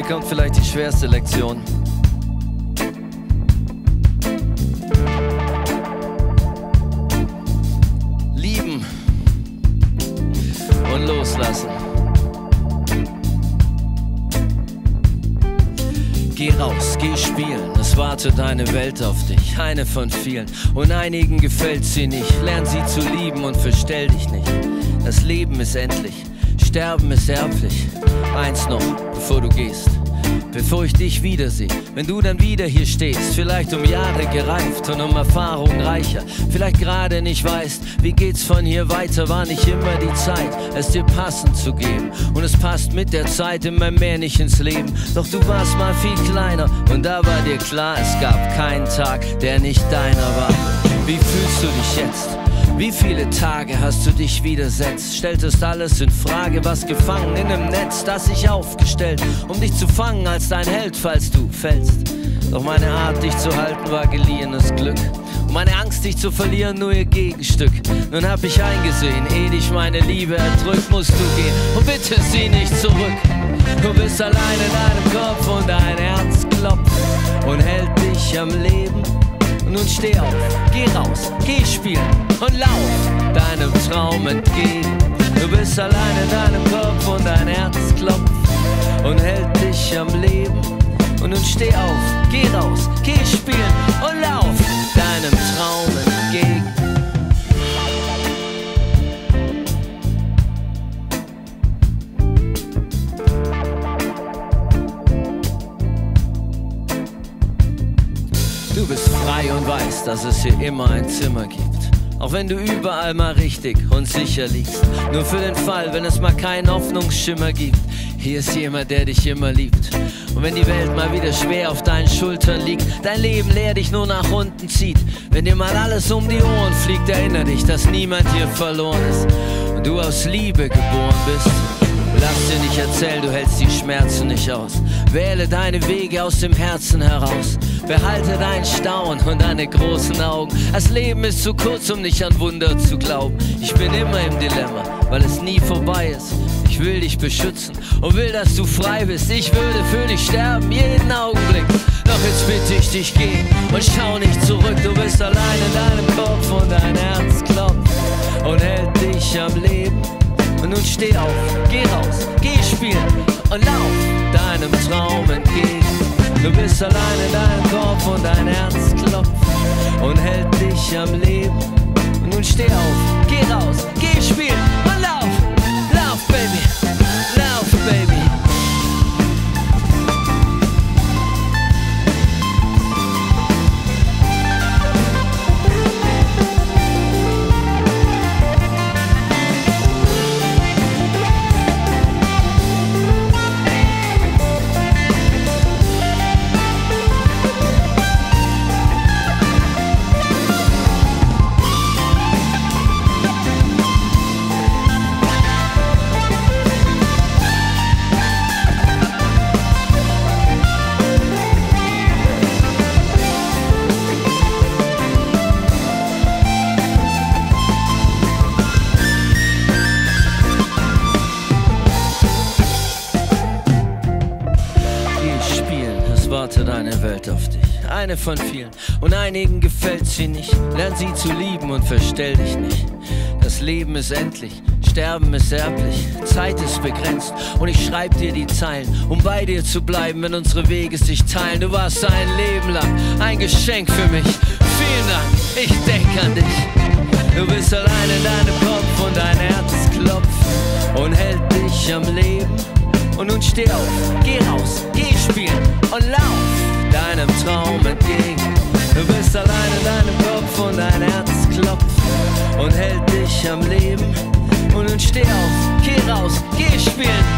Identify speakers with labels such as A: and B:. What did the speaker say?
A: kommt vielleicht die schwerste Lektion. Lieben und loslassen. Geh raus, geh spielen, es wartet eine Welt auf dich, eine von vielen. Und einigen gefällt sie nicht, lern sie zu lieben und verstell dich nicht. Das Leben ist endlich, Sterben ist erblich. Eins noch, bevor du gehst, bevor ich dich wiedersehe. Wenn du dann wieder hier stehst, vielleicht um Jahre gereift und um Erfahrung reicher. Vielleicht gerade nicht weißt, wie geht's von hier weiter. War nicht immer die Zeit, es dir passend zu geben. Und es passt mit der Zeit immer mehr nicht ins Leben. Doch du warst mal viel kleiner und da war dir klar, es gab keinen Tag, der nicht deiner war. Wie fühlst du dich jetzt? Wie viele Tage hast du dich widersetzt? Stelltest alles in Frage, was gefangen in einem Netz, das sich aufgestellt, um dich zu fangen als dein Held, falls du fällst. Doch meine Art, dich zu halten, war geliehenes Glück. Und meine Angst, dich zu verlieren, nur ihr Gegenstück. Nun hab ich eingesehen, ehe dich meine Liebe erdrückt, musst du gehen. Und bitte sieh nicht zurück. Du bist allein in deinem Kopf und dein Herz klopft und hält dich am Leben. Und nun steh auf, geh raus, geh spielen und lauf deinem Traum entgegen. Du bist allein in deinem Kopf und dein Herz klopft und hält dich am Leben. Und nun steh auf, geh raus, geh spielen und lauf deinem Traum entgegen. Du bist frei und weißt, dass es hier immer ein Zimmer gibt. Auch wenn du überall mal richtig und sicher liegst. Nur für den Fall, wenn es mal keinen Hoffnungsschimmer gibt. Hier ist jemand, der dich immer liebt. Und wenn die Welt mal wieder schwer auf deinen Schultern liegt, dein Leben leer dich nur nach unten zieht. Wenn dir mal alles um die Ohren fliegt, erinnere dich, dass niemand hier verloren ist. Und du aus Liebe geboren bist. Lass dir nicht erzählen, du hältst die Schmerzen nicht aus. Wähle deine Wege aus dem Herzen heraus. Behalte dein Staunen und deine großen Augen. Das Leben ist zu kurz, um nicht an Wunder zu glauben. Ich bin immer im Dilemma, weil es nie vorbei ist. Ich will dich beschützen und will, dass du frei bist. Ich würde für dich sterben, jeden Augenblick. Doch jetzt bitte ich dich, geh und schau nicht zurück. Du bist allein in deinem Kopf und dein Herz klopft und hält dich am Leben. Und nun steh auf, geh raus, geh spielen und lauf deinem Traum entgegen. Du bist allein in deinem Kopf und dein Herz klopft und hält dich am Leben. Und nun steh auf, geh raus, geh spielen und lauf, lauf Baby, lauf Baby. Wartet eine Welt auf dich, eine von vielen. Und einigen gefällt sie nicht. Lern sie zu lieben und verstell dich nicht. Das Leben ist endlich, Sterben ist erblich. Zeit ist begrenzt und ich schreib dir die Zeilen, um bei dir zu bleiben, wenn unsere Wege sich teilen. Du warst ein Leben lang ein Geschenk für mich. Vielen Dank, ich denk an dich. Du bist allein in deinem Kopf und dein Herz klopft und hält dich am Leben. Und nun steh auf, geh raus, geh spielen und lauf deinem Traum entgegen. Du bist allein in deinem Kopf und dein Herz klopft und hält dich am Leben. Und nun steh auf, geh raus, geh spielen